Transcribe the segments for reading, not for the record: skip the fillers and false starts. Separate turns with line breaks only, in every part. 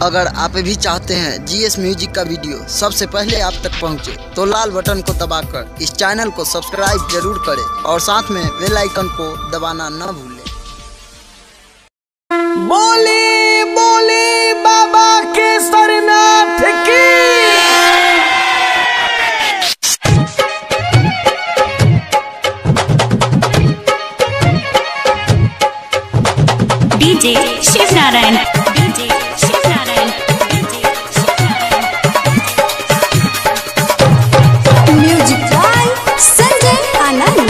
अगर आप भी चाहते हैं जीएस म्यूजिक का वीडियो सबसे पहले आप तक पहुंचे, तो लाल बटन को दबाकर इस चैनल को सब्सक्राइब जरूर करें और साथ में बेल आइकन को दबाना न भूलें।
बोली बोली बाबा केसरनाथ की।
DJ Shiv Narayan.
Music by Sanjay Anand.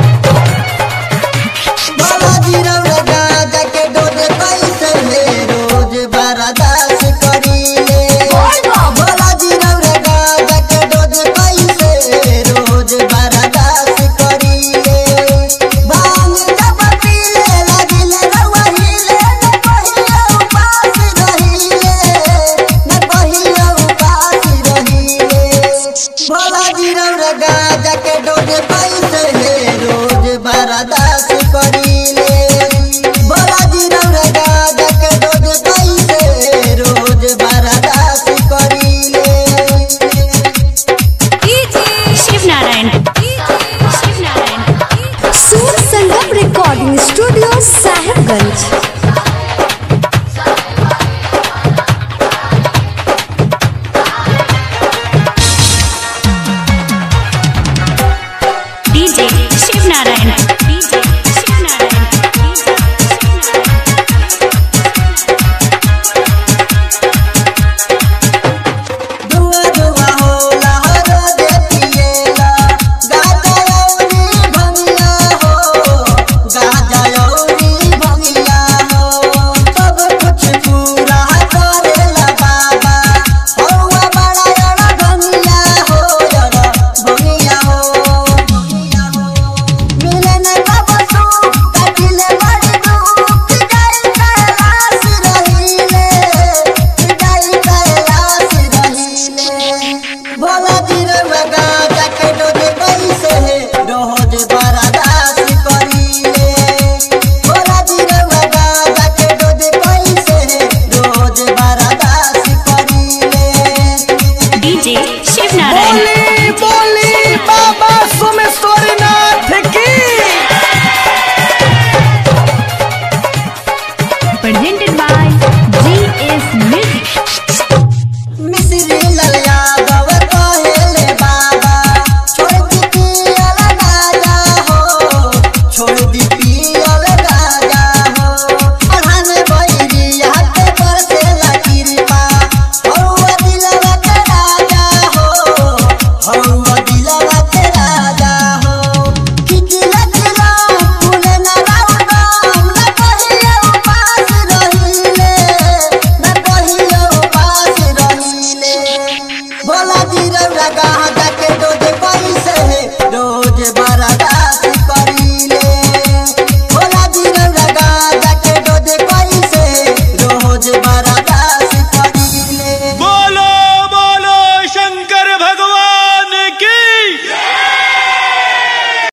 Balaji रौदा जाके डोज पैसे ले रोज बर्दाश्त करीले। बालाजी रौदा जाके डोज पैसे रोज बर्दाश्त करीले। भांग जब पीले लगिले रवहिले न कहियो उपास रहिले, न कहियो उपास रहिले। बालाजी रौदा जाके डोज पैसे ले रोज बर्दाश्त करीले। बालाजी रौदा जाके डोज पैसे रोज बर्दाश्त करीले।
Shiv Narayan.
Sur Sangam recording studio Sahibganj.
DJ Shiv Narayan.
धुआ धुआ होला हरो दे पिएला, गाजा औरी भंगिया हो, गाजा औरी भंगिया हो। सब कुछ पूरा करेला बाबा, हौवा बड़ा बड़ा भंगिया हो, बड़ा भंगिया हो। मिले न बाबा सुख, काटिले बड़ी दुख, जाई कैलाश रहिले, जाई कैलाश रहिले। बालाजी रौदा जाके डोज पैसे रोज बर्दाश्त करीले। बालाजी रौदा जाके डोज पैसे रोज बर्दाश्त करीले।
डीजे शिव नारायण।
बोली बोली बाबा सोमेश्वरनाथ की।
Presented by GS music.
Mishri Lal Yadav कहेले बाबा, छोड़ दी पियल गाजा हो, छोड़ दी पियल गाजा हो। अढ़ान बैरिया के बरसेला कृपा, हौवा दिलवा के राजा हो, हौवा दिलवा के राजा हो। खिचला खिला फूले न राउदाम, न कहियो उपास रहिले, न कहियो उपास रहिले। बालाजी रौदा